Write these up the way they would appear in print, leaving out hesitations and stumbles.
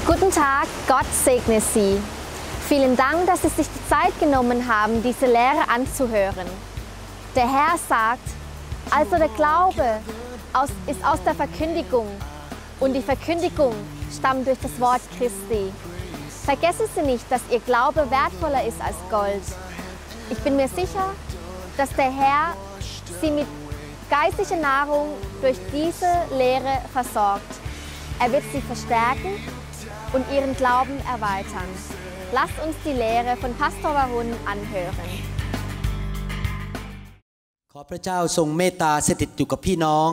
Guten Tag, Gott segne Sie. Vielen Dank, dass Sie sich die Zeit genommen haben, diese Lehre anzuhören. Der Herr sagt, also der Glaube ist aus der Verkündigung und die Verkündigung stammt durch das Wort Christi. Vergessen Sie nicht, dass Ihr Glaube wertvoller ist als Gold. Ich bin mir sicher, dass der Herr Sie mit geistlicher Nahrung durch diese Lehre versorgt. Er wird Sie verstärken und Ihren Glauben erweitern. Lasst uns die Lehre von Pastor Warun anhören. ขอพระเจ้าทรงเมตตาสถิตอยู่กับพี่น้อง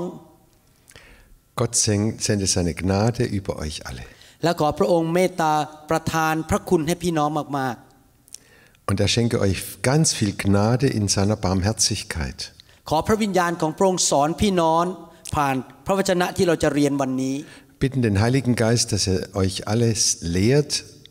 Gott sende seine Gnade über euch alle. และขอพระองค์เมตตาประทานพระคุณให้พี่น้องมาก Und er schenke euch ganz viel Gnade in seiner Barmherzigkeit. ๆขอพระวิญญาณของพระองค์สอนพี่น้องผ่านพระวจนะที่เราจะเรียนวันนี้ Bitten den Heiligen Geist, dass er euch alles lehrt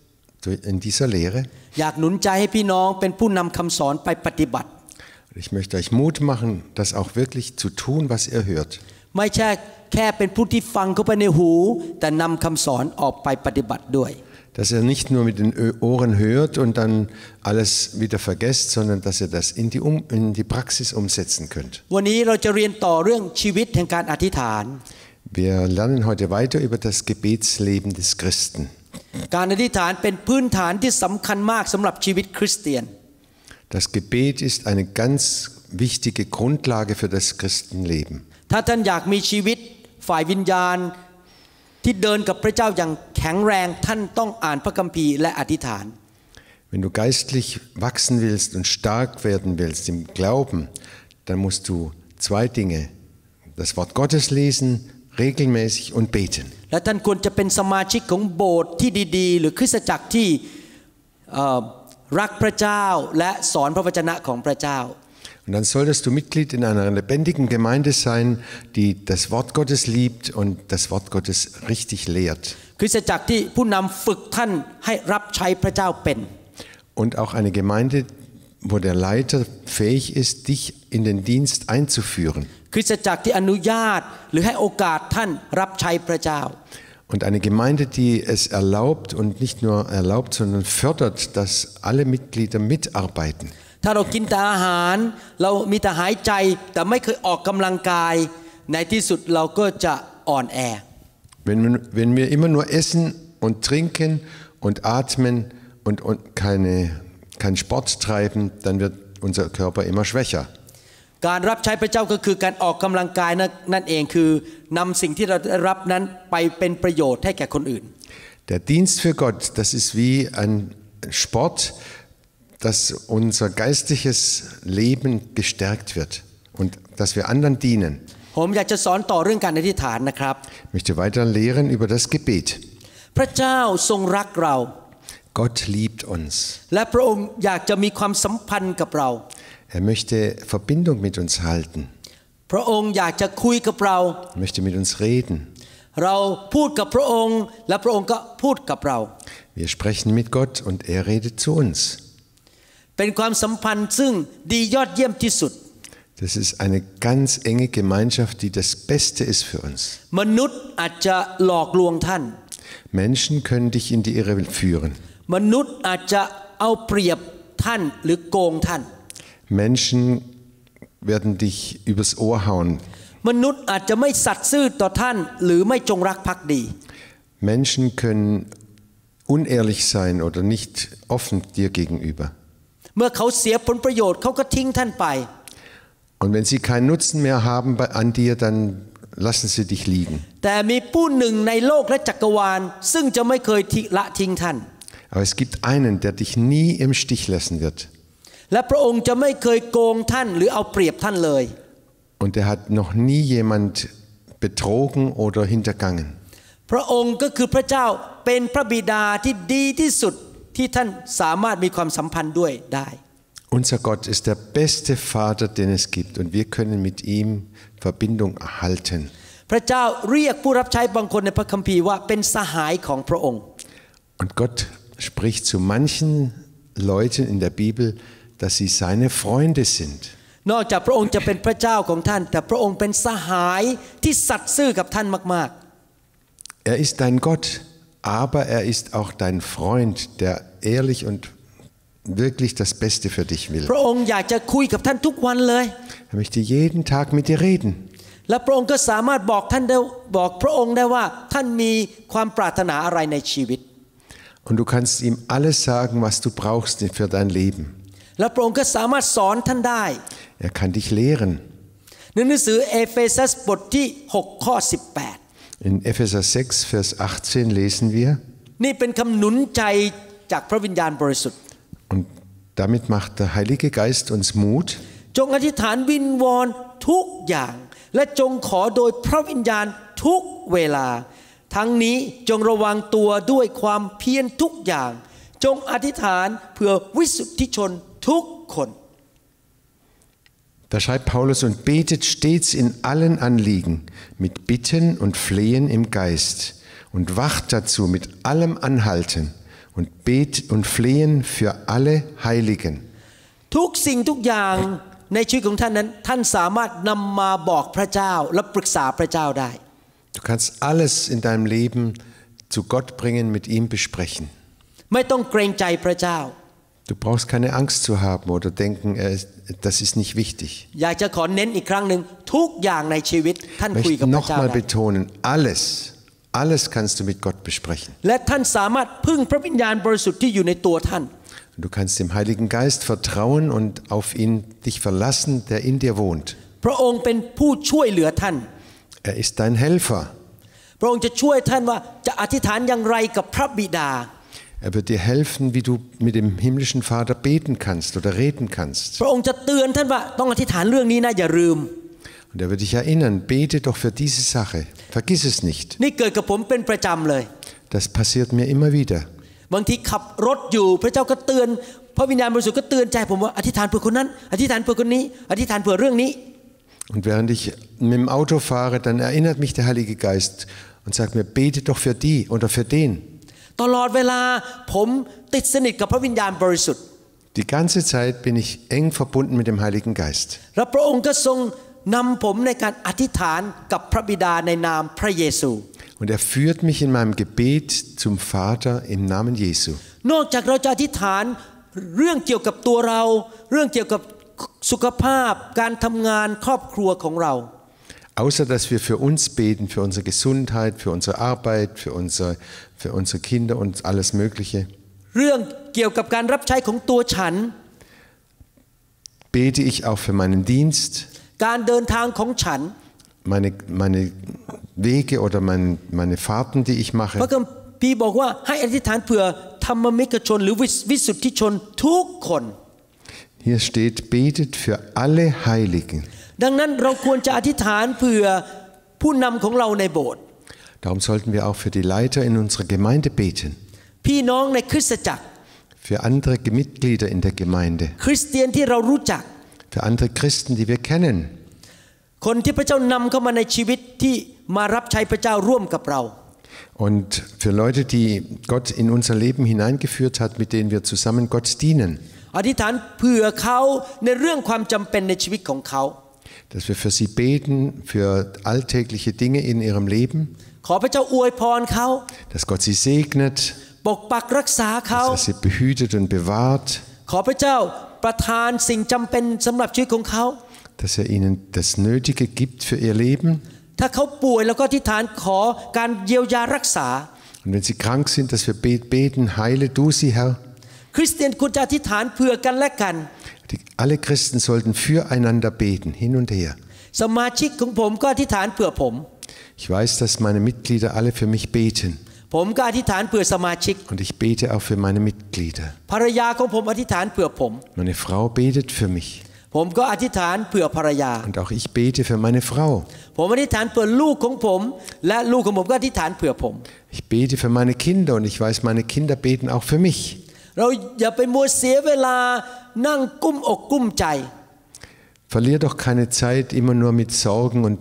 in dieser Lehre. อยากหนุนใจให้พี่น้องเป็นผู้นำคำสอนไปปฏิบัติ Ich möchte euch Mut machen, das auch wirklich zu tun, was ihr hört. ไม่ใช่แค่เป็นผู้ที่ฟังเข้าไปในหูแต่นำคำสอนออกไปปฏิบัติด้วย Dass ihr nicht nur mit den Ohren hört und dann alles wieder vergesst, sondern dass ihr das in die Praxis umsetzen könnt. วันนี้เราจะเรียนต่อเรื่องชีวิตแห่งการอธิษฐาน Wir lernen heute weiter über das Gebetsleben des Christen. การอธิษฐานเป็นพื้นฐานที่สำคัญมากสำหรับชีวิตคริสเตียน Das Gebet ist eine ganz wichtige Grundlage für das Christenleben. ถ้าท่านอยากมีชีวิตฝ่ายวิญญาณที่เดินกับพระเจ้าอย่างแข็งแรงท่านต้องอ่านพระคัมภีร์และอธิษฐาน Wenn du geistlich wachsen willst und stark werden willst im Glauben, dann musst du zwei Dinge: das Wort Gottes lesen, regelmäßig und beten. และท่านควรจะเป็นสมาชิกของโบสถ์ที่ดีๆหรือคริสตจักรที่รักพระเจ้าและสอนพระวจนะของพระเจ้า Und dann solltest du Mitglied in einer lebendigen Gemeinde sein, die das Wort Gottes liebt und das Wort Gottes richtig lehrt. คริสตจักรที่ผู้นำฝึกท่านให้รับใช้พระเจ้าเป็น Und auch eine Gemeinde, wo der Leiter fähig ist, dich in den Dienst einzuführen. คริสตจักรที่อนุญาตหรือให้โอกาสท่านรับใช้พระเจ้า Und eine Gemeinde, die es erlaubt und nicht nur erlaubt, sondern fördert, dass alle Mitglieder mitarbeiten. ถ้าเรากินแต่อาหารเรามีแต่หายใจแต่ไม่เคยออกกำลังกายในที่สุดเราก็จะอ่อนแอ Wenn wir immer nur essen und trinken und atmen und keinen Sport treiben, dann wird unser Körper immer schwächer. การรับใช้พระเจ้าก็คือการออกกำลังกายนั่นเองคือนำสิ่งที่เราได้รับนั้นไปเป็นประโยชน์ให้แก่คนอื่น Der Dienst für Gott, das ist wie ein Sport, dass unser geistliches Leben gestärkt wird und dass wir anderen dienen. ผมอยากจะสอนต่อเรื่องการอธิษฐานนะครับ Ich möchte weiter lehren über das Gebet. พระเจ้าทรงรักเรา Gott liebt uns. และพระองค์อยากจะมีความสัมพันธ์กับเรา Er möchte Verbindung mit uns halten. พระองค์อยากจะคุยกับเรา Er möchte mit uns reden. เราพูดกับพระองค์และพระองค์ก็พูดกับเรา Wir sprechen mit Gott und er redet zu uns. เป็นความสัมพันธ์ซึ่งดียอดเยี่ยมที่สุด Das ist eine ganz enge Gemeinschaft, die das Beste ist für uns. มนุษย์อาจจะหลอกลวงท่าน Menschen können dich in die Irre führen. มนุษย์อาจจะเอาเปรียบท่านหรือโกงท่าน Menschen werden dich übers Ohr hauen. มนุษย์อาจจะไม่สัตย์ซื่อต่อท่านหรือไม่จงรักภักดี Menschen können unehrlich sein oder nicht offen dir gegenüber. เมื่อเขาเสียผลประโยชน์เขาก็ทิ้งท่านไป Und wenn sie keinen Nutzen mehr haben an dir, dann lassen sie dich liegen. แต่มีผู้หนึ่งในโลกและจักรวาลซึ่งจะไม่เคยละทิ้งท่าน Aber es gibt einen, der dich nie im Stich lassen wird. และพระองค์จะไม่เคยโกงท่านหรือเอาเปรียบท่านเลย Und er hat noch nie jemand betrogen oder hintergangen. พระองค์ก็คือพระเจ้าเป็นพระบิดาที่ดีที่สุดที่ท่านสามารถมีความสัมพันธ์ด้วยได้ Unser Gott ist der beste Vater, den es gibt, und wir können mit ihm Verbindung erhalten. พระเจ้าเรียกผู้รับใช้บางคนในพระคัมภีร์ว่าเป็นสหายของพระองค์ Und Gott spricht zu manchen Leuten in der Bibel, dass sie seine Freunde sind. นอกจากพระองค์จะเป็นพระเจ้าของท่านแต่พระองค์เป็นสหายที่สัตย์ซื่อกับท่านมาก Er ist dein Gott, aber er ist auch dein Freund, der ehrlich und wirklich das Beste für dich will. พระองค์อยากจะคุยกับท่านทุกวันเลย Er möchte jeden Tag mit dir reden. และพระองค์ก็สามารถบอกท่านได้บอกพระองค์ได้ว่าท่านมีความปรารถนาอะไรในชีวิต Und du kannst ihm alles sagen, was du brauchst für dein Leben. และพระองค์ก็สามารถสอนท่านได้ Er kann dich lehren. ในหนังสือเอเฟซัสบทที่6ข้อ18 In Epheser 6, Vers 18 lesen wir. นี่เป็นคำหนุนใจจากพระวิญญาณบริสุทธิ์ Und damit macht der Heilige Geist uns Mut. จงอธิษฐานวิงวอนทุกอย่างและจงขอโดยพระวิญญาณทุกเวลาทั้งนี้จงระวังตัวด้วยความเพียรทุกอย่างจงอธิษฐานเพื่อวิสุทธิชนทุกคน Da schreibt Paulus, und betet stets in allen Anliegen mit Bitten und Flehen im Geist und wacht dazu mit allem Anhalten und Flehen für alle Heiligen. ทุกสิ่งทุกอย่างในชีวิตของท่านนั้นท่านสามารถนำมาบอกพระเจ้าและปรึกษาพระเจ้าได้ Du kannst alles in deinem Leben zu Gott bringen, mit ihm besprechen. ไม่ต้องเกรงใจพระเจ้า Du brauchst keine Angst zu haben oder denken, das ist nicht wichtig. อยากจะขอเน้นอีกครั้งหนึ่งทุกอย่างในชีวิตท่านคุยกับพระเจ้า Nochmal ได้ betonen, alles kannst du mit Gott besprechen. และท่านสามารถพึ่งพระวิญญาณบริสุทธิ์ที่อยู่ในตัวท่าน Du kannst dem Heiligen Geist vertrauen und auf ihn dich verlassen, der in dir wohnt. พระองค์เป็นผู้ช่วยเหลือท่าน Er ist dein Helfer. พระองค์จะช่วยท่านว่าจะอธิษฐานอย่างไรกับพระบิดา Er wird dir helfen, wie du mit dem himmlischen Vater beten kannst oder reden kannst. พระองค์จะเตือนท่านว่าต้องอธิษฐานเรื่องนี้นะอย่าลืม Und er wird dich erinnern, bete doch für diese Sache. Vergiss es nicht. นี่เกิดกับผมเป็นประจำเลย Das passiert mir immer wieder. บางทีขับรถอยู่พระเจ้าก็เตือนพระวิญญาณบริสุทธิ์ก็เตือนใจผมว่าอธิษฐานเพื่อคนนั้นอธิษฐานเพื่อคนนี้อธิษฐานเพื่อเรื่องนี้ Und während ich mit dem Auto fahre, dann erinnert mich der Heilige Geist und sagt mir, bete doch für die oder für den. ตลอดเวลาผมติดสนิทกับพระวิญญาณบริสุทธิ์ Die ganze Zeit bin ich eng verbunden mit dem Heiligen Geist. และพระองค์ก็ทรงนำผมในการอธิษฐานกับพระบิดาในนามพระเยซู Und er führt mich in meinem Gebet zum Vater im Namen Jesu. นอกจากเราจะอธิษฐานเรื่องเกี่ยวกับตัวเราเรื่องเกี่ยวกับสุขภาพการทำงานครอบครัวของเรา Außer dass wir für uns beten, für unsere Gesundheit, für unsere Arbeit, für unsere Kinder und alles Mögliche. เรื่องเกี่ยวกับการรับใช้ของตัวฉัน Bete ich auch für meinen Dienst, การเดินทางของฉัน meine Wege oder meine Fahrten, die ich mache. พระคัมภีร์บอกว่าให้อธิษฐานเผื่อธรรมมิกชนหรือวิสุทธิชนทุกคน Hier steht, betet für alle Heiligen. ดังนั้นเราควรจะอธิษฐานเผื่อผู้นำของเราในโบสถ์ Darum sollten wir auch für die Leiter in unserer Gemeinde beten. พี่น้องในคริสตจักร Für andere Mitglieder in der Gemeinde. คริสเตียนที่เรารู้จัก Für andere Christen, die wir kennen. คนที่พระเจ้านำเข้ามาในชีวิตที่มารับใช้พระเจ้าร่วมกับเรา Und für Leute, die Gott in unser Leben hineingeführt hat, mit denen wir zusammen Gott dienen. อธิษฐานเผื่อเขาในเรื่องความจำเป็นในชีวิตของเขา Dass wir für sie beten, für alltägliche Dinge in ihrem Leben. ขอพระเจ้าอวยพรเขา Dass Gott sie segnet. ปกปักรักษาเขา Dass er sie behütet und bewahrt. ขอพระเจ้าประทานสิ่งจำเป็นสำหรับชีวิตของเขา Dass er ihnen das Nötige gibt für ihr Leben. ถ้าเขาป่วยแล้วก็อธิษฐานขอการเยียวยารักษา Und wenn sie krank sind, dass wir beten, heile du sie, Herr. คริสเตียนควรจะอธิษฐานเผื่อกันและกัน Alle Christen sollten füreinander beten, hin und her. สมาชิกของผมก็อธิษฐานเผื่อผม Ich weiß, dass meine Mitglieder alle für mich beten. ผมก็อธิษฐานเผื่อสมาชิก Und ich bete auch für meine Mitglieder. ภรรยาของผมอธิษฐานเผื่อผม Meine Frau betet für mich. ผมก็อธิษฐานเผื่อภรรยา Und auch ich bete für meine Frau. ผมอธิษฐานเผื่อลูกของผมและลูกของผมก็อธิษฐานเผื่อผม Ich bete für meine Kinder und ich weiß, meine Kinder beten auch für mich. เราอย่าไปมัวเสียเวลานั่งกุ้มอกกุ้มใจ Verlier doch keine Zeit immer nur mit Sorgen und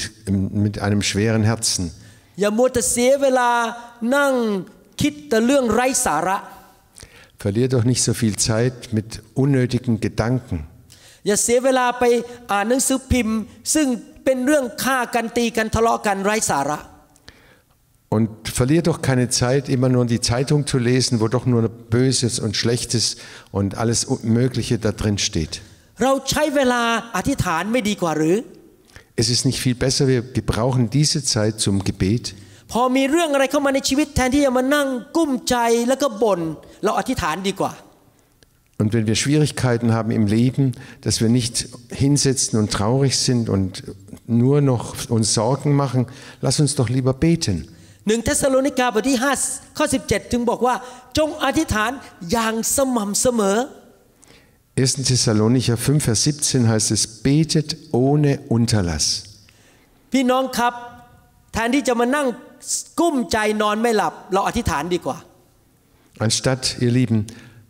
mit einem schweren Herzen. อย่ามัวแต่เสียเวลานั่งคิดแต่เรื่องไร้สาระ Verlier doch nicht so viel Zeit mit unnötigen Gedanken. อย่าเสียเวลาไปอ่านหนังสือพิมพ์ซึ่งเป็นเรื่องฆ่ากันตีกันทะเลาะกันไร้สาระ Und verlier doch keine Zeit, immer nur die Zeitung zu lesen, wo doch nur Böses und Schlechtes und alles Mögliche da drin steht. เราใช้เวลาอธิษฐานไม่ดีกว่าหรือ Es ist nicht viel besser, wir gebrauchen diese Zeit zum Gebet. พอมีเรื่องอะไรเข้ามาในชีวิตแทนที่จะมานั่งกุ้มใจแล้วก็บ่นเราอธิษฐานดีกว่า Und wenn wir Schwierigkeiten haben im Leben, dass wir nicht hinsetzen und traurig sind und nur noch uns Sorgen machen, lass uns doch lieber beten. 1 เธสะโลนิกาบทที่5ข้อ17ถึงบอกว่าจงอธิษฐานอย่างสม่ำเสมอ 1. Thessalonicher 5, Vers 17 heißt es, betet ohne Unterlass. พี่น้องครับแทนที่จะมานั่งกุ้มใจนอนไม่หลับเราอธิษฐานดีกว่า Anstatt, ihr Lieben,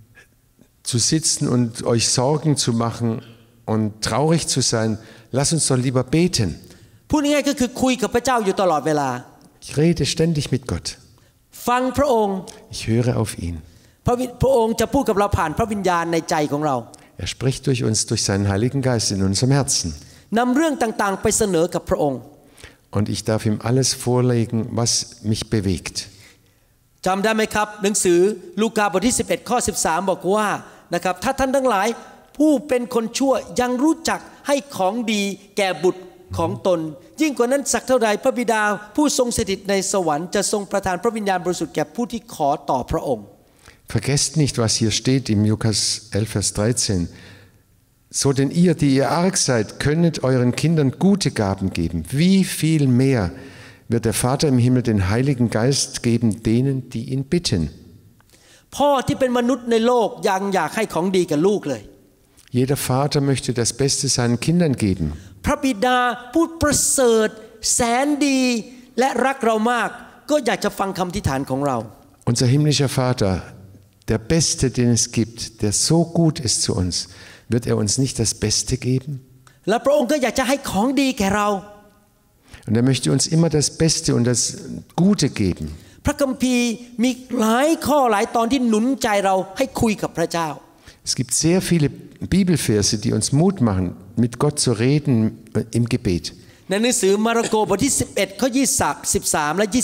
zu sitzen und euch Sorgen zu machen und traurig zu sein, lasst uns doch lieber beten. พูดง่ายๆก็คือคุยกับพระเจ้าอยู่ตลอดเวลา Ich rede ständig mit Gott. ฟังพระองค์ Ich höre auf ihn. พระองค์จะพูดกับเราผ่านพระวิญญาณในใจของเรา Er spricht durch uns, durch seinen Heiligen Geist in unserem Herzen. นำเรื่องต่างๆไปเสนอกับพระองค์ Und ich darf ihm alles vorlegen, was mich bewegt. จำได้ไหมครับหนังสือลูกาบทที่11ข้อ13บอกว่านะครับถ้าท่านทั้งหลายผู้เป็นคนชั่วยังรู้จักให้ของดีแก่บุตรของตนยิ่งกว่านั้นสักเท่าใดพระบิดาผู้ทรงสถิตในสวรรค์จะทรงประทานพระวิญญาณบริสุทธิ์แก่ผู้ที่ขอต่อพระองค์ Vergesst nicht, was hier steht im Lukas 11, Vers 13. So denn ihr, die ihr arg seid, könnet euren Kindern gute Gaben geben. Wie viel mehr wird der Vater im Himmel den Heiligen Geist geben denen, die ihn bitten. พ่อที่เป็นมนุษย์ในโลกยังอยากให้ของดีกับลูกเลย Jeder Vater möchte das Beste seinen Kindern geben. พระบิดาผู้ประเสริฐแสนดีและรักเรามากก็อยากจะฟังคำอธิษฐานของเรา Unser himmlischer Vater, der Beste, den es gibt, der so gut ist zu uns, wird er uns nicht das Beste geben? และพระองค์ก็อยากจะให้ของดีแก่เรา Und er möchte uns immer das Beste und das Gute geben. พระคัมภีร์มีหลายข้อหลายตอนที่หนุนใจเราให้คุยกับพระเจ้า Es gibt sehr viele Bibelverse, die uns Mut machen, mit Gott zu reden im Gebet. ในหนังสือมาระโกบทที่11ข้อ13และ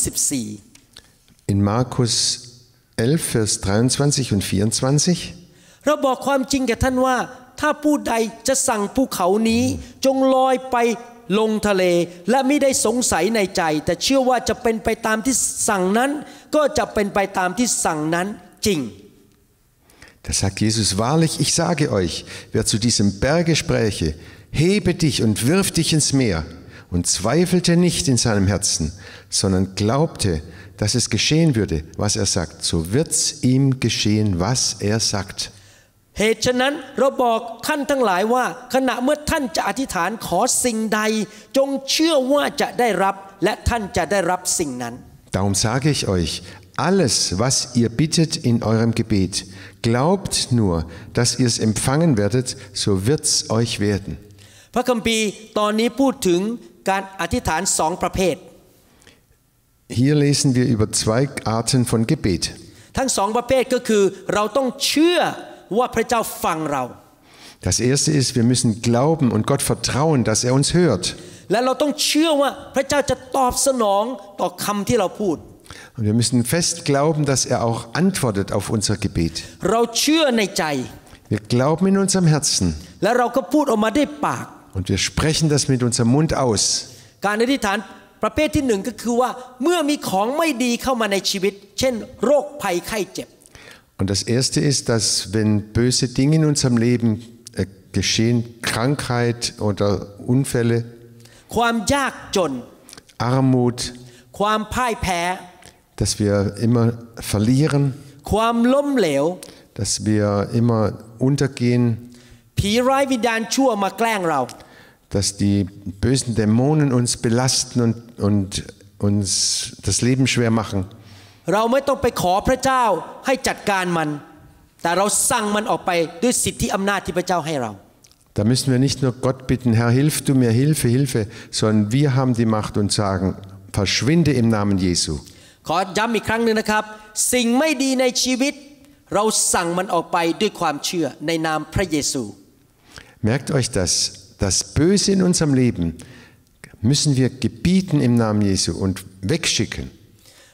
24 In Markus 11, Vers 23 und 24. เราบอกความจริงแก่ท่านว่าถ้าผู้ใดจะสั่งภูเขานี้จงลอยไปลงทะเลและไม่ได้สงสัยในใจแต่เชื่อว่าจะเป็นไปตามที่สั่งนั้นก็จะเป็นไปตามที่สั่งนั้นจริง Da sagt Jesus, wahrlich, ich sage euch, wer zu diesem Berge spräche, hebe dich und wirf dich ins Meer, und zweifelte nicht in seinem Herzen, sondern glaubte, dass es geschehen würde, was er sagt, so wird's ihm geschehen, was er sagt. เหตุฉะนั้นเราบอกท่านทั้งหลายว่าขณะเมื่อท่านจะอธิษฐานขอสิ่งใดจงเชื่อว่าจะได้รับและท่านจะได้รับสิ่งนั้น Darum sage ich euch, alles, was ihr bittet in eurem Gebet, glaubt nur, dass ihr es empfangen werdet, so wird's euch werden. พระคัมภีร์ตอนนี้พูดถึงการอธิษฐานสองประเภท Hier lesen wir über zwei Arten von Gebet. ทั้งสองประเภทก็คือเราต้องเชื่อว่าพระเจ้าฟังเรา Das erste ist, wir müssen glauben und Gott vertrauen, dass er uns hört. และเราต้องเชื่อว่าพระเจ้าจะตอบสนองต่อคำที่เราพูด Und wir müssen fest glauben, dass er auch antwortet auf unser Gebet. เราเชื่อในใจ Wir glauben in unserem Herzen. และเราก็พูดออกมาด้วยปาก Und wir sprechen das mit unserem Mund aus. การอธิษฐานประเภทที่หนึ่งก็คือว่าเมื่อมีของไม่ดีเข้ามาในชีวิตเช่นโรคภัยไข้เจ็บ Und das erste ist, dass wenn böse Dinge in unserem Leben geschehen, Krankheit oder Unfälle, ความยากจน Armut, ความพ่ายแพ้ dass wir immer verlieren, ความล้มเหลว dass wir immer untergehen, ผีร้ายวิญญาณชั่วมาแกล้งเรา dass die bösen Dämonen uns belasten und uns das Leben schwer machen. เราไม่ต้องไปขอพระเจ้าให้จัดการมันแต่เราสั่งมันออกไปด้วยสิทธิอำนาจที่พระเจ้าให้เรา Da müssen wir nicht nur Gott bitten, Herr, hilf du mir, Hilfe, Hilfe, sondern wir haben die Macht und sagen, verschwinde im Namen Jesu. ขอย้ำอีกครั้งหนึ่งนะครับสิ่งไม่ดีในชีวิตเราสั่งมันออกไปด้วยความเชื่อในนามพระเยซู Merkt euch das Böse in unserem Leben müssen wir gebieten im Namen Jesu und wegschicken.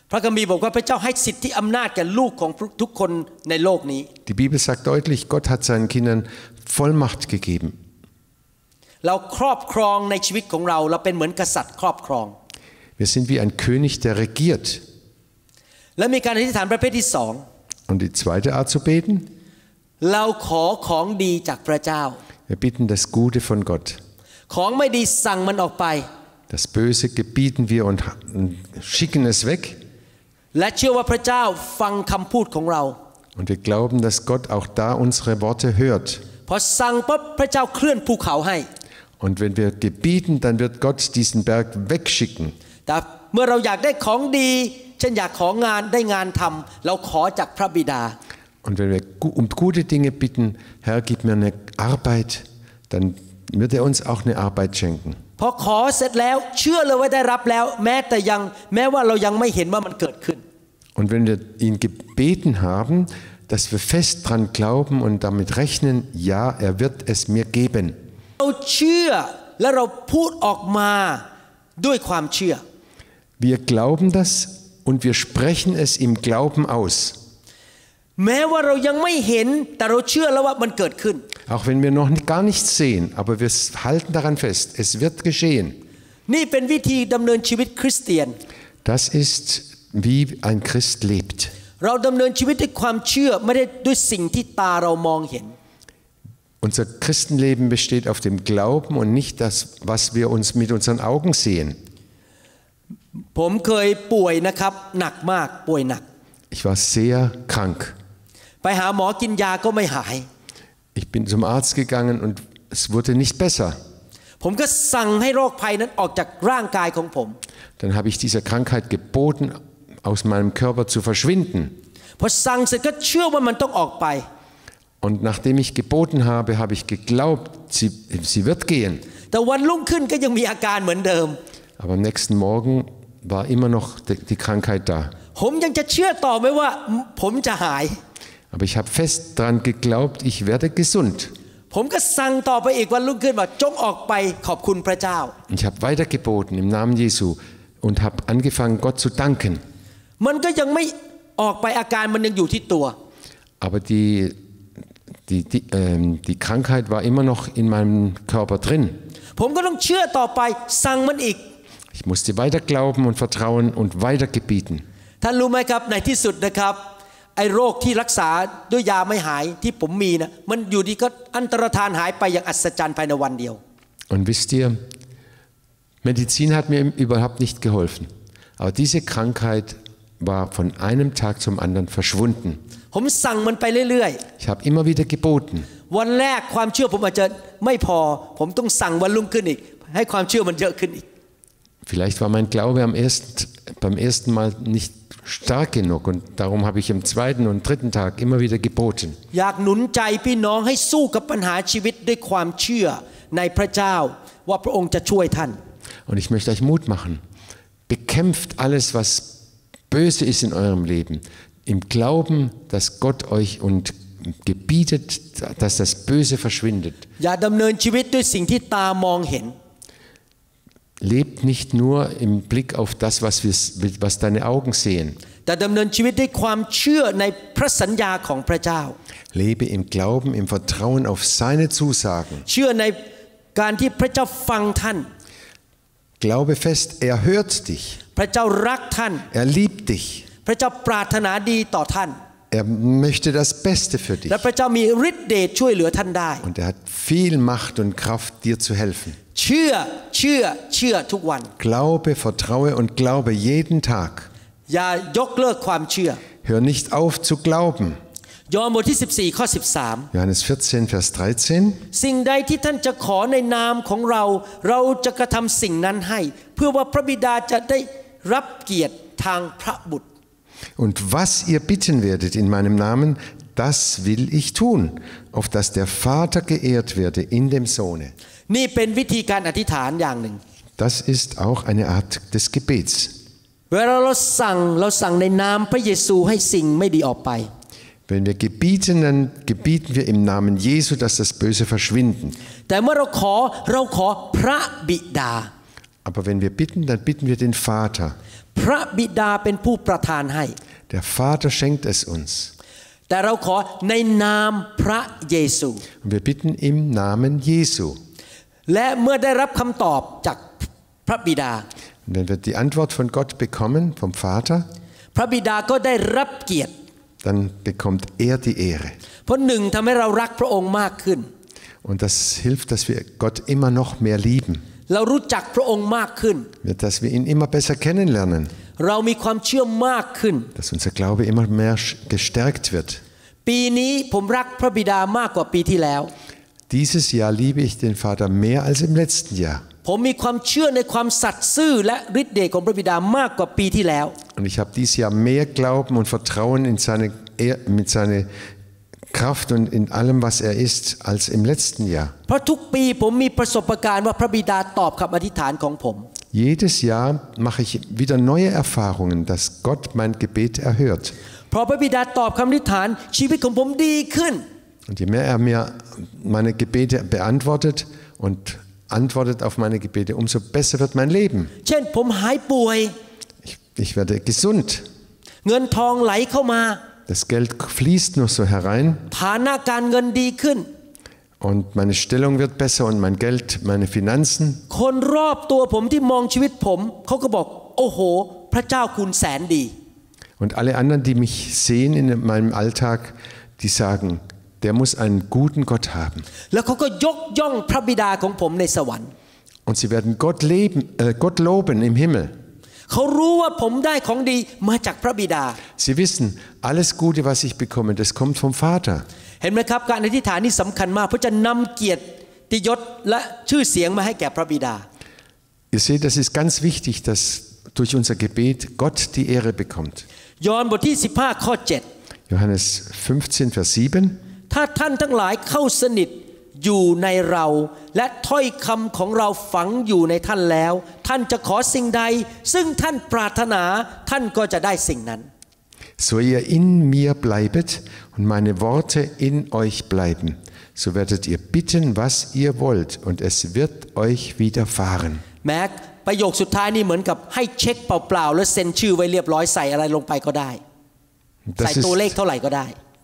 พระคัมภีร์บอกว่าพระเจ้าให้สิทธิอำนาจแก่ลูกของทุกคนในโลกนี้ Die Bibel sagt deutlich, Gott hat seinen Kindern Vollmacht gegeben. เราครอบครองในชีวิตของเราเป็นเหมือนกษัตริย์ครอบครอง Wir sind wie ein König, der regiert. และมีการอธิษฐานประเภทที่สอง Und die zweite Art zu beten? เราขอของดีจากพระเจ้า Wir bitten das Gute von Gott. ของไม่ดีสั่งมันออกไป Das Böse gebieten wir und schicken es weg. และเชื่อว่าพระเจ้าฟังคำพูดของเรา Und wir glauben, dass Gott auch da unsere Worte hört. พอสั่งปั๊บพระเจ้าเคลื่อนภูเขาให้ Und wenn wir gebieten, dann wird Gott diesen Berg wegschicken. แต่เมื่อเราอยากได้ของดีเช่นอยากของานได้งานทำเราขอจากพระบิดา Und wenn wir um gute Dinge bitten, Herr, gib mir eine Arbeit, dann wird er uns auch eine Arbeit schenken. พอขอเสร็จแล้วเชื่อเลยว่าได้รับแล้วแม้ว่าเรายังไม่เห็นว่ามันเกิดขึ้น Und wenn wir ihn gebeten haben, dass wir fest dran glauben und damit rechnen, ja, er wird es mir geben. เราเชื่อและเราพูดออกมาด้วยความเชื่อ Wir glauben das und wir sprechen es im Glauben aus. แม้ว่าเรายังไม่เห็นแต่เราเชื่อแล้วว่ามันเกิดขึ้น Auch wenn wir noch gar nichts sehen, aber wir halten daran fest, es wird geschehen. นี่เป็นวิธีดำเนินชีวิตคริสเตียน Das ist, wie ein Christ lebt. เราดำเนินชีวิตด้วยความเชื่อไม่ได้ด้วยสิ่งที่ตาเรามองเห็น Unser Christenleben besteht auf dem Glauben und nicht das, was wir uns mit unseren Augen sehen. ผมเคยป่วยนะครับหนักมากป่วยหนัก Ich war sehr krank. ไปหาหมอกินยาก็ไม่หาย Ich bin zum Arzt gegangen und es wurde nicht besser. ผมก็สั่งให้โรคภัยนั้นออกจากร่างกายของผม Dann habe ich dieser Krankheit geboten, aus meinem Körper zu verschwinden. พอสั่งเสร็จก็เชื่อว่ามันต้องออกไป Und nachdem ich geboten habe, habe ich geglaubt, sie wird gehen. แต่วันรุ่งขึ้นก็ยังมีอาการเหมือนเดิม Aber am nächsten Morgen war immer noch die Krankheit da. ผมยังจะเชื่อต่อไหมว่าผมจะหาย Aber ich habe fest daran geglaubt, ich werde gesund. ผมก็สั่งต่อไปอีกวันรุ่งขึ้นว่าจงออกไปขอบคุณพระเจ้า Ich habe weiter geboten im Namen Jesu und habe angefangen, Gott zu danken. มันก็ยังไม่ออกไปอาการมันยังอยู่ที่ตัว Aber die Krankheit war immer noch in meinem Körper drin. ผมก็ต้องเชื่อต่อไปสั่งมันอีก Ich musste weiter glauben und vertrauen und weiter gebieten. ท่านรู้ไหมครับในที่สุดนะครับไอ้โรคที่รักษาด้วยยาไม่หายที่ผมมีนะมันอยู่ดีก็อันตรธานหายไปอย่างอัศจรรย์ภายในวันเดียว Und wisst ihr, Medizin hat mir überhaupt nicht geholfen. Aber diese Krankheit war von einem Tag zum anderen verschwunden. ผมสั่งมันไปเรื่อย Ich habe immer wieder geboten. ๆวันแรกความเชื่อผมอาจจะไม่พอผมต้องสั่งวันรุ่งขึ้นอีกให้ความเชื่อมันเยอะขึ้นอีก Vielleicht war mein Glaube beim ersten Mal nicht stark genug und darum habe ich am zweiten und dritten Tag immer wieder geboten. อยากหนุนใจพี่น้องให้สู้กับปัญหาชีวิตด้วยความเชื่อในพระเจ้าว่าพระองค์จะช่วยท่าน Und ich möchte euch Mut machen. Bekämpft alles, was böse ist in eurem Leben, im Glauben, dass Gott euch und gebietet, dass das Böse verschwindet. อย่าดำเนินชีวิตด้วยสิ่งที่ตามองเห็น Lebt nicht nur im Blick auf das, was deine Augen sehen. แต่ดำเนินชีวิตด้วยความเชื่อในพระสัญญาของพระเจ้า Lebe im Glauben, im Vertrauen auf seine Zusagen. เชื่อในการที่พระเจ้าฟังท่าน Glaube fest, er hört dich. พระเจ้ารักท่าน Er liebt dich. พระเจ้าปรารถนาดีต่อท่าน Er möchte das Beste für dich. และพระเจ้ามีฤทธิ์เดชช่วยเหลือท่านได้ Und er hat viel Macht und Kraft, dir zu helfen. เชื่อทุกวัน Glaube, vertraue und glaube jeden Tag. อย่ายกเลิกความเชื่อ Hör nicht auf zu glauben. ยอห์นบทที่14ข้อ13 Johannes 14, Vers 13. สิ่งใดที่ท่านจะขอในนามของเราจะกระทำสิ่งนั้นให้เพื่อว่าพระบิดาจะได้รับเกียรติทางพระบุตร Und was ihr bitten werdet in meinem Namen, das will ich tun, auf dass der Vater geehrt werde in dem Sohne. นี่เป็นวิธีการอธิษฐานอย่างหนึ่ง Das ist auch eine Art des Gebets. เวลาเราสั่งในนามพระเยซูให้สิ่งไม่ดีออกไป Wenn wir gebieten, dann gebieten wir im Namen Jesu, dass das Böse verschwinden. แต่เมื่อเราขอพระบิดา Aber wenn wir bitten, dann bitten wir den Vater. พพระบิดาเป็นผู้ประทานให้ Der Vater schenkt es uns. แต่เราขอในนามพระเยซู Und wir bitten im Namen Jesu. และเมื่อได้รับคำตอบจากพระบิดา Und wenn wir die Antwort von Gott bekommen, vom Vater, พระบิดาก็ได้รับเกียรติ dann bekommt er die Ehre. เพราะหนึ่งทำให้เรารักพระองค์มากขึ้น Und das hilft, dass wir Gott immer noch mehr lieben. เรารู้จักพระองค์มากขึ้น Dass wir ihn immer besser kennenlernen. เรามีความเชื่อมากขึ้น Dass unser Glaube immer mehr gestärkt wird. ปีนี้ผมรักพระบิดามากกว่าปีที่แล้ว Dieses Jahr liebe ich den Vater mehr als im letzten Jahr. ผมมีความเชื่อในความสัตย์ซื่อและฤทธิ์เดชของพระบิดามากกว่าปีที่แล้ว Und ich habe dieses Jahr mehr Glauben und Vertrauen in mit seiner Kraft und in allem, was er ist, als im letzten Jahr. เพราะทุกปีผมมีประสบการณ์ว่าพระบิดาตอบคำอธิษฐานของผม Jedes Jahr mache ich wieder neue Erfahrungen, dass Gott mein Gebet erhört. เพราะพระบิดาตอบคำอธิษฐานชีวิตของผมดีขึ้น Und je mehr er mir meine Gebete beantwortet und antwortet auf meine Gebete, umso besser wird mein Leben. เช่นผมหายป่วย Ich werde gesund. เงินทองไหลเข้ามา Das Geld fließt nur so herein. ฐานะการเงินดีขึ้น Und meine Stellung wird besser und mein Geld, meine Finanzen. คนรอบตัวผมที่มองชีวิตผมเขาก็บอกโอ้โหพระเจ้าคุณแสนดี Und alle anderen, die mich sehen in meinem Alltag, die sagen, der muss einen guten Gott haben. แล้วเขาก็ยกย่องพระบิดาของผมในสวรรค์ Und sie werden Gott loben im Himmel. เขารู้ว่าผมได้ของดีมาจากพระบิดา Sie wissen, alles Gute, was ich bekomme, das kommt vom Vater. เห็นไหมครับการอธิษฐานนี่สำคัญมากเพื่อจะนำเกียรติยศและชื่อเสียงมาให้แก่พระบิดา Ihr seht, das ist ganz wichtig, dass durch unser Gebet Gott die Ehre bekommt. ยอห์นบทที่15ข้อ7 Johannes 15, Vers 7. ถ้าท่านทั้งหลายเข้าสนิทอยู่ในเราและถ้อยคำของเราฝังอยู่ในท่านแล้วท่านจะขอสิ่งใดซึ่งท่านปรารถนาท่านก็จะได้สิ่งนั้น So ihr in mir bleibet und meine Worte in euch bleiben, so werdet ihr bitten, was ihr wollt, und es wird euch widerfahren. แม้ประโยคสุดท้ายนี่เหมือนกับให้เช็คเปล่าๆแล้วเซ็นชื่อไว้เรียบร้อยใส่อะไรลงไปก็ได้ใส่ตัวเลขเท่าไหร่ก็ได้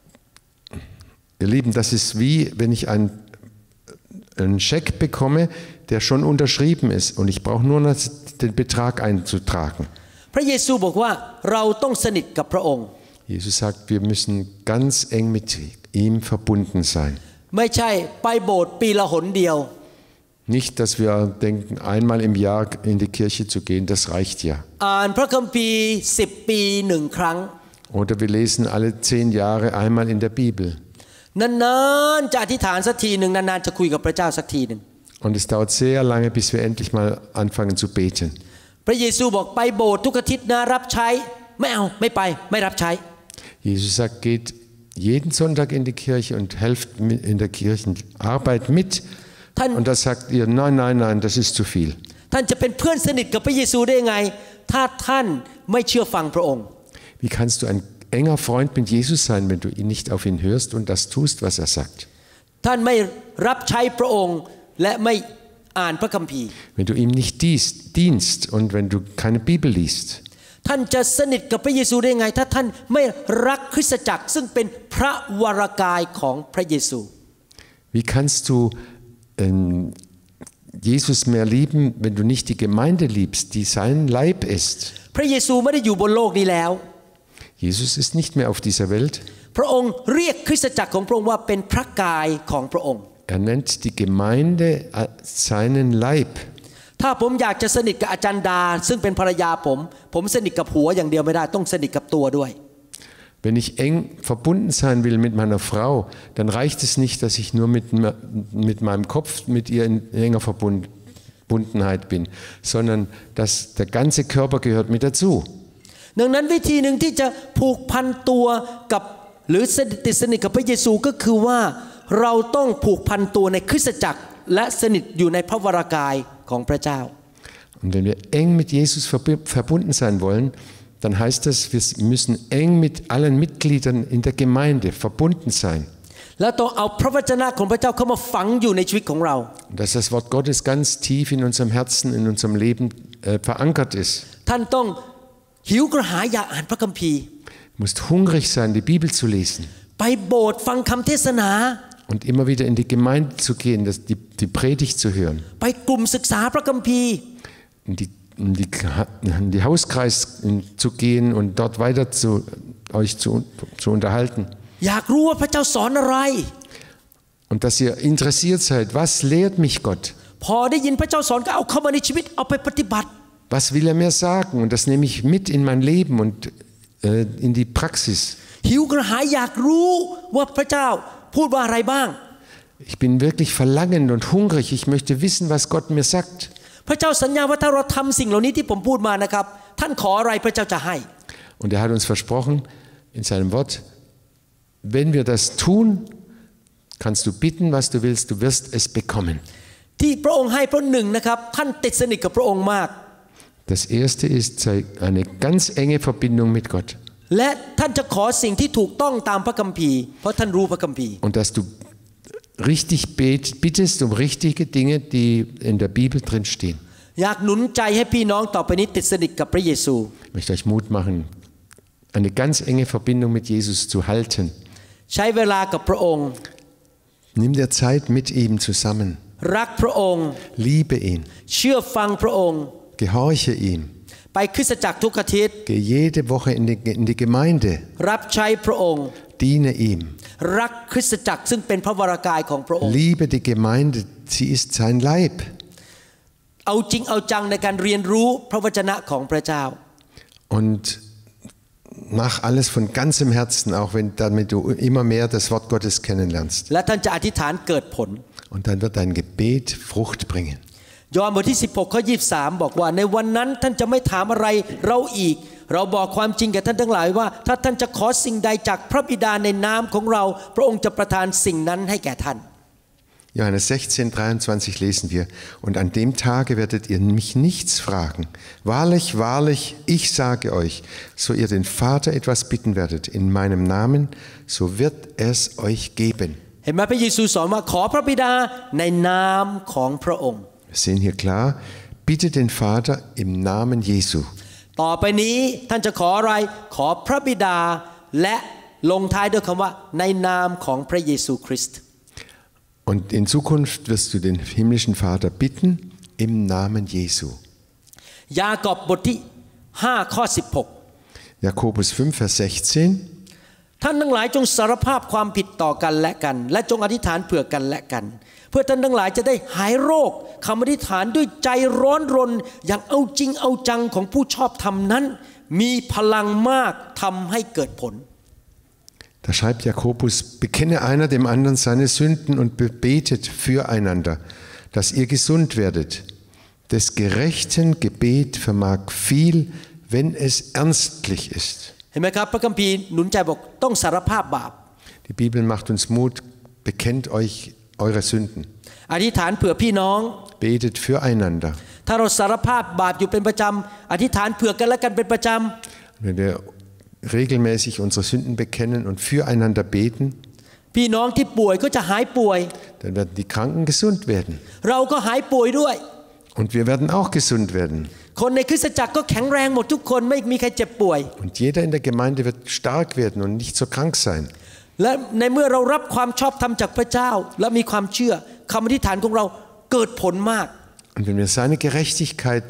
Ihr Lieben, das ist wie, wenn ich einen Scheck bekomme, der schon unterschrieben ist und ich brauche nur noch den Betrag einzutragen. พระเยซูบอกว่าเราต้องสนิทกับพระองค์ Jesus sagt, wir müssen ganz eng mit ihm verbunden sein. ไม่ใช่ไปโบสถ์ปีละหนเดียว Nicht, dass wir denken, einmal im Jahr in die Kirche zu gehen, das reicht ja. อ่านพระคัมภีร์10 ปี1 ครั้ง Oder wir lesen alle 10 Jahre einmal in der Bibel. นานๆจะอธิษฐานสักทีหนึ่งนานๆจะคุยกับพระเจ้าสักทีหนึ่ง Und es dauert sehr lange, bis wir endlich mal anfangen zu beten. พระเยซูบอกไปโบสถ์ทุกอาทิตย์นะรับใช้ไม่เอาไม่ไปไม่รับใช้ Jesus sagt, geht jeden Sonntag in die Kirche und helft in der Kirchenarbeit mit. Und da sagt ihr, nein, nein, nein, das ist zu viel. ท่านจะเป็นเพื่อนสนิทกับพระเยซูได้ไงถ้าท่านไม่เชื่อฟังพระองค์ Wie kannst du ein enger Freund mit Jesus sein, wenn du nicht auf ihn hörst und das tust, was er sagt? ท่านไม่รับใช้พระองค์และไม่อ่านพระคัมภีร์ Wenn du ihm nicht dienst und wenn du keine Bibel liest. ท่านจะสนิทกับพระเยซูได้ไงถ้าท่านไม่รักคริสตจักรซึ่งเป็นพระวรกายของพระเยซู Wie kannst du Jesus mehr lieben, wenn du nicht die Gemeinde liebst, die sein Leib ist? พระเยซูไม่ได้อยู่บนโลกนี้แล้ว Jesus ist nicht mehr auf dieser Welt. พระองค์เรียกคริสตจักรของพระองค์ว่าเป็นพระกายของพระองค์ Er nennt die Gemeinde seinen Leib. ถ้าผมอยากจะสนิทกับอาจารย์ดาซึ่งเป็นภรรยาผมสนิทกับหัวอย่างเดียวไม่ได้ต้องสนิทกับตัวด้วย Wenn ich eng verbunden sein will mit meiner Frau, dann reicht es nicht, dass ich nur mit meinem Kopf mit ihr in enger Verbundenheit bin, sondern dass der ganze Körper gehört mit dazu. ดังนั้นวิธีหนึ่งที่จะผูกพันตัวกับหรือสนิทกับพระเยซูก็คือว่าเราต้องผูกพันตัวในคริสตจักรและสนิทอยู่ในพระวรากายของพระเจ้า Und wenn wir eng mit Jesus verbunden sein wollen, dann heißt das, wir müssen eng mit allen Mitgliedern in der Gemeinde verbunden sein. แล้วต้องเอาพระวจนะของพระเจ้าเข้ามาฝังอยู่ในชีวิตของเรา Dass das Wort Gottes ganz tief in unserem Herzen, in unserem Leben verankert ist. ท่านต้องหิวกระหายอยากอ่านพระคัมภีร์ Du musst hungrig sein, die Bibel zu lesen. ไปโบสถ์ฟังคำเทศนา Und immer wieder in die Gemeinde zu gehen, die Predigt zu hören. ไปกลุ่มศึกษาพระคัมภีร์ In die Hauskreis zu gehen und dort weiter euch zu unterhalten. อยากรู้ว่าพระเจ้าสอนอะไร Und dass ihr interessiert seid, was lehrt mich Gott? พอได้ยินพระเจ้าสอนก็เอาเข้ามาในชีวิตเอาไปปฏิบัติ Was will er mir sagen? Und das nehme ich mit in mein Leben und in die Praxis. หิวกระหายอยากรู้ว่าพระเจ้าพูดว่าอะไรบ้าง Ich bin wirklich verlangend und hungrig. Ich möchte wissen, was Gott mir sagt. พระเจ้าสัญญาว่าถ้าเราทำสิ่งเหล่านี้ที่ผมพูดมานะครับท่านขออะไรพระเจ้าจะให้ Und er hat uns versprochen in seinem Wort, wenn wir das tun, kannst du bitten, was du willst, du wirst es bekommen. ที่พระองค์ให้เพราะหนึ่งนะครับท่านติดสนิทกับพระองค์มาก Das erste ist eine ganz enge Verbindung mit Gott. และท่านจะขอสิ่งที่ถูกต้องตามพระคัมภีร์เพราะท่านรู้พระคัมภีร์ Und dass du richtig bittest um richtige Dinge, die in der Bibel drin stehen. อยากหนุนใจให้พี่น้องต่อไปนี้ติดสนิทกับพระเยซู Ich möchte euch Mut machen, eine ganz enge Verbindung mit Jesus zu halten. ใช้เวลากับพระองค์ Nimm dir Zeit mit ihm zusammen. รักพระองค์ Liebe ihn. เชื่อฟังพระองค์ Gehorche ihm. ไปคริสตจักรทุกอาทิตย์ Geh jede Woche in die Gemeinde. รับใช้พระองค์ Diene ihm. รักคริสตจักรซึ่งเป็นพระวรากายของพระองค์ Liebe die Gemeinde, sie ist sein Leib. เอาจริงเอาจังในการเรียนรู้พระวจนะของพระเจ้า Und mach alles von ganzem Herzen, auch damit du immer mehr das Wort Gottes kennenlernst. และท่านจะอธิษฐานเกิดผล Und dann wird dein Gebet Frucht bringen. ยอห์นบทที่16ข้อ23บอกว่าในวันนั้นท่านจะไม่ถามอะไรเราอีกเราบอกความจริงแก่ท่านทั้งหลายว่าถ้าท่านจะขอสิ่งใดจากพระบิดาในนามของเราพระองค์จะประทานสิ่งนั้นให้แก่ท่าน Johannes 16:23 lesen wir, und an dem Tage werdet ihr mich nichts fragen. Wahrlich, wahrlich, ich sage euch, so ihr den Vater etwas bitten werdet in meinem Namen, so wird er es euch geben. เห็นไหมพระเยซูสอนว่าขอพระบิดาในนามของพระองค์ Wir sehen hier klar, bitte den Vater im Namen Jesu. ต่อไปนี้ท่านจะขออะไรขอพระบิดาและลงท้ายด้วยคำว่าในนามของพระเยซูคริสต์ Und in Zukunft wirst du den himmlischen Vater bitten im Namen Jesu. ยากอบบทที่5ข้อ16 Jakobus 5, Vers 16. ท่านทั้งหลายจงสารภาพความผิดต่อกันและกันและจงอธิษฐานเผื่อกันและกันเพื่อท่านทั้งหลายจะได้หายโรคคำอธิษฐานด้วยใจร้อนรนอย่างเอาจริงเอาจังของผู้ชอบธรรมนั้นมีพลังมากทำให้เกิดผล Da schreibt Jakobus, bekenne einer dem anderen seine Sünden und betet füreinander, dass ihr gesund werdet. Des gerechten Gebet vermag viel, wenn es ernstlich ist. เห็นไหมครับพระคัมภีร์หนุนใจบอกต้องสารภาพบาป Die Bibel macht uns Mut, bekennt euch eure Sünden. อธิษฐานเผื่อพี่น้อง Betet füreinander. ถ้าเราสารภาพบาปอยู่เป็นประจำอธิษฐานเผื่อกันและกันเป็นประจำ Wenn wir regelmäßig unsere Sünden bekennen und füreinander beten, พี่น้องที่ป่วยก็จะหายป่วย dann werden die Kranken gesund werden. เราก็หายป่วยด้วย Und wir werden auch gesund werden. คนในคริสตจักรก็แข็งแรงหมดทุกคนไม่มีใครเจ็บป่วย Und jeder in der Gemeinde wird stark werden und nicht so krank sein. และในเมื่อเรารับความชอบธรรมจากพระเจ้าและมีความเชื่อคำอธิษฐานของเราเกิดผลมาก Und wenn wir seine Gerechtigkeit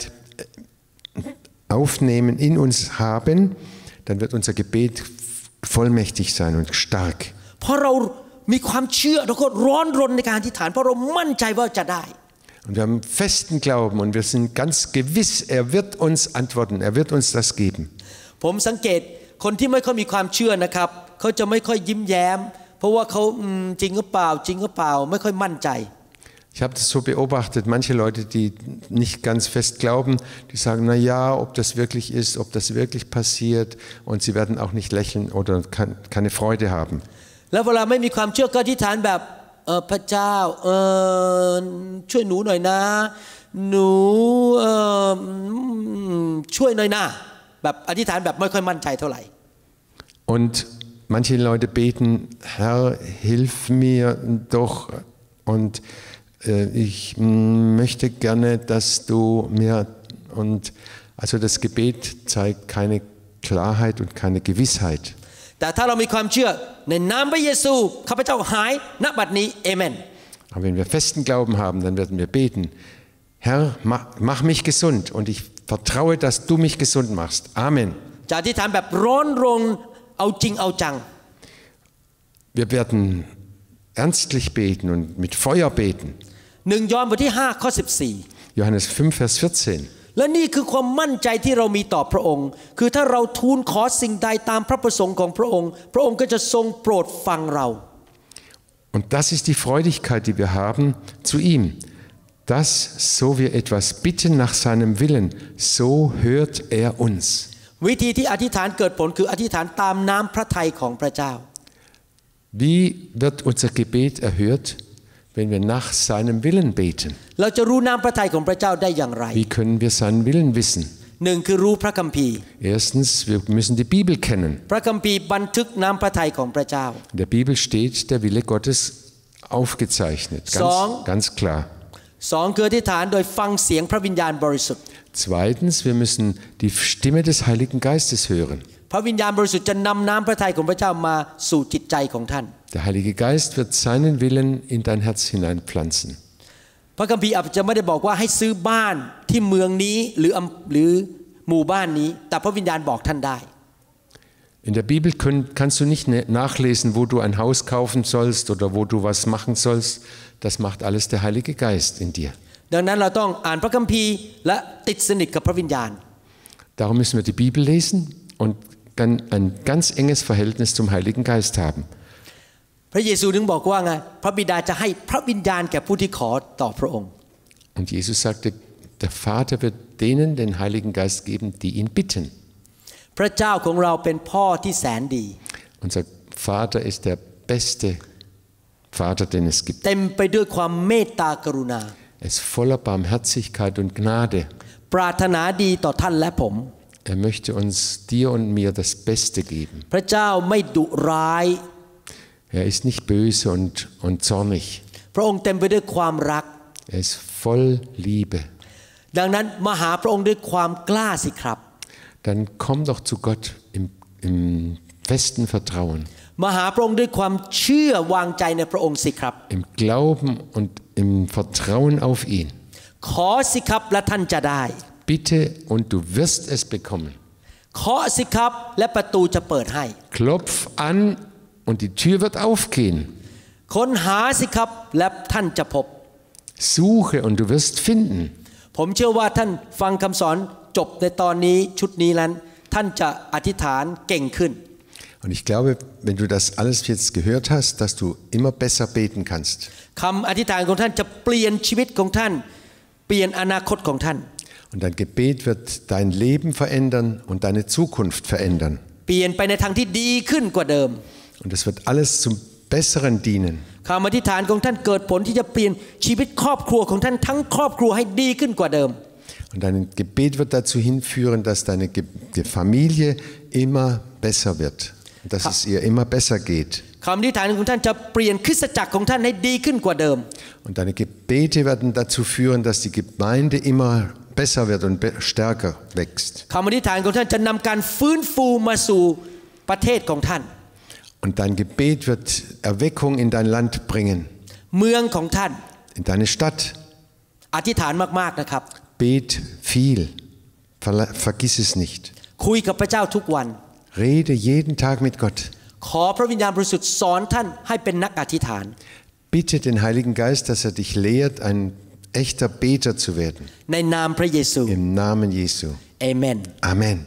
aufnehmen, in uns haben, dann wird unser Gebet vollmächtig sein und stark. เพราะเรามีความเชื่อเราก็ร้อนรนในการอธิษฐานเพราะเรามั่นใจว่าจะได้ Und wir haben festen Glauben und wir sind ganz gewiss, er wird uns antworten, er wird uns das geben. ผมสังเกตคนที่ไม่ค่อยมีความเชื่อนะครับเขาจะไม่ค่อยยิ้มแย้มเพราะว่าเขาจริงหรือเปล่าจริงหรือเปล่าไม่ค่อยมั่นใจ Ich habe das so beobachtet, manche Leute, die nicht ganz fest glauben, die sagen, na ja, ob das wirklich ist, ob das wirklich passiert, und sie werden auch nicht lächeln oder keine Freude haben. แล้วเวลาไม่มีความเชื่อก็อธิษฐานแบบพระเจ้าช่วยหนูหน่อยนะหนูช่วยหน่อยนะแบบอธิษฐานแบบไม่ค่อยมั่นใจเท่าไหร่ Und manche Leute beten, Herr, hilf mir doch, und ich möchte gerne, dass du mir, und Also das Gebet zeigt keine Klarheit und keine Gewissheit. แต่ถ้าเรามีความเชื่อในนามพระเยซูข้าพเจ้าหายณบัดนี้เอเมน Aber wenn wir festen Glauben haben, dann werden wir beten, Herr, mach mich gesund und ich vertraue, dass du mich gesund machst. Amen. จะอธิษฐานแบบร้อนรนเอาจริงเอาจัง Wir werden ernstlich beten und mit Feuer beten. 1 ยอห์นบทที่5ข้อ14 Johannes 5, Vers 14. และนี่คือความมั่นใจที่เรามีต่อพระองค์คือถ้าเราทูลขอสิ่งใดตามพระประสงค์ของพระองค์พระองค์ก็จะทรงโปรดฟังเรา Und das ist die Freudigkeit, die wir haben zu ihm. Dass, so wir etwas bitten nach seinem Willen, so hört er uns. วิธีที่อธิษฐานเกิดผลคืออธิษฐานตามน้ำพระทัยของพระเจ้า Wie wird unser Gebet erhört, wenn wir nach seinem Willen beten? เราจะรู้น้ำพระทัยของพระเจ้าได้อย่างไร Wie können wir seinen Willen wissen? หนึ่งคือรู้พระคัมภีร์ Erstens, wir müssen die Bibel kennen. พระคัมภีร์บันทึกน้ำพระทัยของพระเจ้า In der Bibel steht der Wille Gottes aufgezeichnet, ganz klar. สองคืออธิษฐานโดยฟังเสียงพระวิญญาณบริสุทธิ์ Zweitens, wir müssen die Stimme des Heiligen Geistes hören. พระวิญญาณบริสุทธิ์จะนำน้ำพระทัยของพระเจ้ามาสู่จิตใจของท่าน Der Heilige Geist wird seinen Willen in dein Herz hineinpflanzen. พระคัมภีร์อาจจะไม่ได้บอกว่าให้ซื้อบ้านที่เมืองนี้หรือหมู่บ้านนี้แต่พระวิญญาณบอกท่านได้ In der Bibel kannst du nicht nachlesen, wo du ein Haus kaufen sollst oder wo du was machen sollst. Das macht alles der Heilige Geist in dir. ดังนั้นเราต้องอ่านพระคัมภีร์และติดสนิทกับพระวิญญาณ Darum müssen wir die Bibel lesen und dann ein ganz enges Verhältnis zum Heiligen Geist haben. พระเยซูถึงบอกว่าไงพระบิดาจะให้พระวิญญาณแก่ผู้ที่ขอต่อพระองค์ Und Jesus sagte, der Vater wird denen den Heiligen Geist geben, die ihn bitten. พระเจ้าของเราเป็นพ่อที่แสนดี Unser Vater ist der beste Vater, den es gibt. เต็มไปด้วยความเมตตากรุณา Er ist voller Barmherzigkeit und Gnade. ปรารถนาดีต่อท่านและผม Er möchte uns, dir und mir das Beste geben. พระเจ้าไม่ดุร้าย Er ist nicht böse und zornig. พระองค์เต็มไปด้วยความรัก Er ist voll Liebe. ดังนั้นมาหาพระองค์ด้วยความกล้าสิครับ Dann komm doch zu Gott im festen Vertrauen. มาหาพระองค์ด้วยความเชื่อวางใจในพระองค์สิครับ Im Glauben und im Vertrauen auf ihn. ขอสิครับและท่านจะได้ Bitte und du wirst es bekommen. เคาะสิครับและประตูจะเปิดให้ Klopf an und die Tür wird aufgehen. ค้นหาสิครับและท่านจะพบ Suche und du wirst finden. ผมเชื่อว่าท่านฟังคำสอนจบในตอนนี้ชุดนี้แล้วท่านจะอธิษฐานเก่งขึ้น Und ich glaube, wenn du das alles jetzt gehört hast, dass du immer besser beten kannst. คำอธิษฐานของท่านจะเปลี่ยนชีวิตของท่านเปลี่ยนอนาคตของท่าน Und dein Gebet wird dein Leben verändern und deine Zukunft verändern. เปลี่ยนไปในทางที่ดีขึ้นกว่าเดิม Und es wird alles zum Besseren dienen. คำอธิษฐานของท่านเกิดผลที่จะเปลี่ยนชีวิตครอบครัวของท่านทั้งครอบครัวให้ดีขึ้นกว่าเดิม Und dein Gebet wird dazu hinführen, dass deine Familie immer besser wird. Und dass es ihr immer besser geht. คำอธิษฐานของท่านจะเปลี่ยนคริสตจักรของท่านให้ดีขึ้นกว่าเดิม Und deine Gebete werden dazu führen, dass die Gemeinde immer besser wird und stärker wächst. คำอธิษฐานของท่านจะนำการฟื้นฟูมาสู่ประเทศของท่าน Und dein Gebet wird Erweckung in dein Land bringen. เมืองของท่าน In deine Stadt. อธิษฐานมากๆนะครับ Bet viel. Vergiss es nicht. คุยกับพระเจ้าทุกวัน Rede jeden Tag mit Gott. ขอพระวิญญาณบริสุทธิ์สอนท่านให้เป็นนักอธิษฐาน Bitte den Heiligen Geist, dass er dich lehrt, ein echter Beter zu werden. ในนามพระเยซู Im Namen Jesu. Amen. Amen.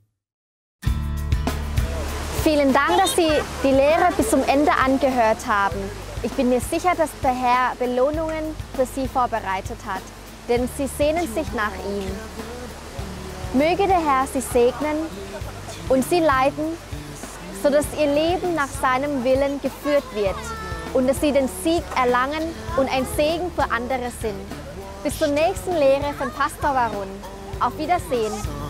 Vielen Dank, dass Sie die Lehre bis zum Ende angehört haben. Ich bin mir sicher, dass der Herr Belohnungen für Sie vorbereitet hat, denn Sie sehnen sich nach ihm. Möge der Herr Sie segnen und Sie leiten, sodass Ihr Leben nach seinem Willen geführt wird und dass Sie den Sieg erlangen und ein Segen für andere sind. Bis zur nächsten Lehre von Pastor Varun. Auf Wiedersehen.